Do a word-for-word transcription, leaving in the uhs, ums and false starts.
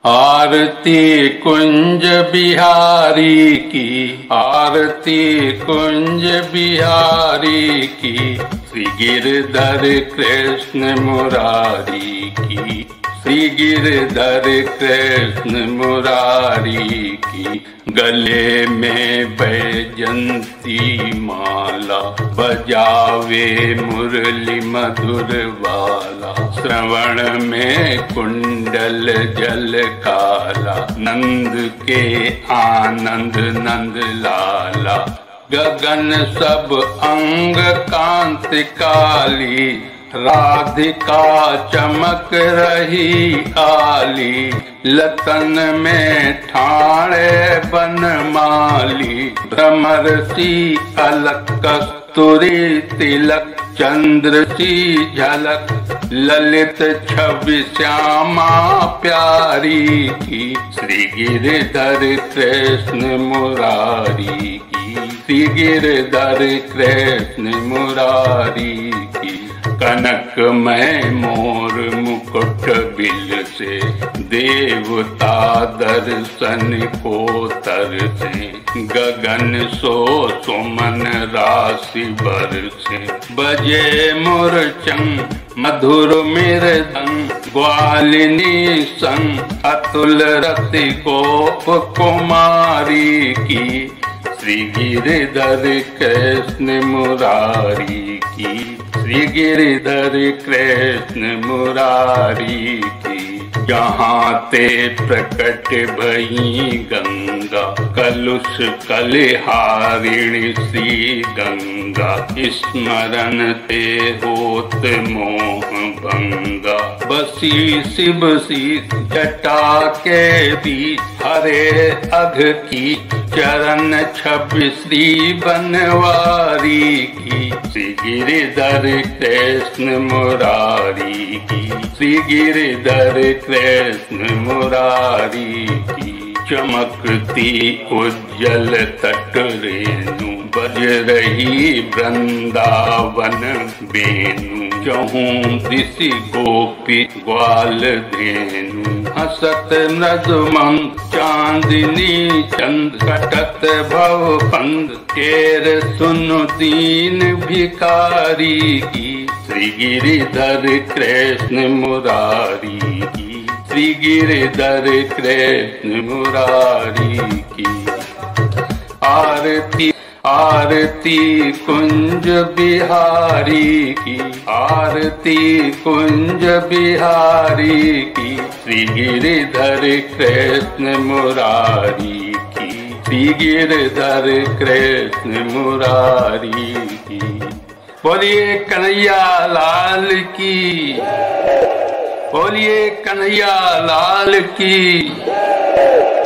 आरती कुंज बिहारी की, आरती कुंज बिहारी की, श्री गिरधर कृष्ण मुरारी की, श्री गिरधर कृष्ण मुरारी की। गले में बैजंती माला, बजावे मुरली मधुर वाला, श्रवण में कुंडल जल काला, नंद के आनंद नंद लाला। गगन सब अंग कांति काली, राधिका चमक रही आली, लतन में ठाणे बनमाली, भ्रमर सी अलक कस्तूरी तिलक, चंद्र सी झलक ललित छवि श्यामा प्यारी की, श्री गिरधर कृष्ण मुरारी की, श्री गिरधर कृष्ण मुरारी की। कनकमय मोर मुकुट बिल से, देवता दर्शन को तरसे, गगन सो सुमन राशि बरसे। बजे मूर्छंग मधुर मृदंग, ग्वालिनी संग अतुल रति गोप कुमारी की, श्री गिरधर कृष्ण मुरारी की, श्री गिरधर कृष्ण मुरारी की। जहाँ ते प्रकट भई गंगा, कलुष कलिहारिणी श्री गंगा, स्मरण ते होत मोह भंगा। बसी शिव सी जटा के बीच, हरे अघ की चरण छवि श्री बनवारी की, श्री गिरधर कृष्ण मुरारी की, श्री गिरधर कृष्ण मुरारी की। चमकती उज्जवल तट रेणु, बज रही वृंदावन बेनु, चहूं दिशि गोपी ग्वाल धेनु, हसत मृदुमंग चांदनी चंद, कटत भव फंद केर सुनु दीन भिखारी की, श्री गिरधर कृष्ण मुरारी की, श्री गिरधर कृष्ण मुरारी की। आरती आरती कुंज बिहारी की, आरती कुंज बिहारी की, श्री गिरधर कृष्ण मुरारी की, श्री गिरधर कृष्ण मुरारी की। बोलिए कन्हैया लाल की, बोलिए कन्हैया लाल की।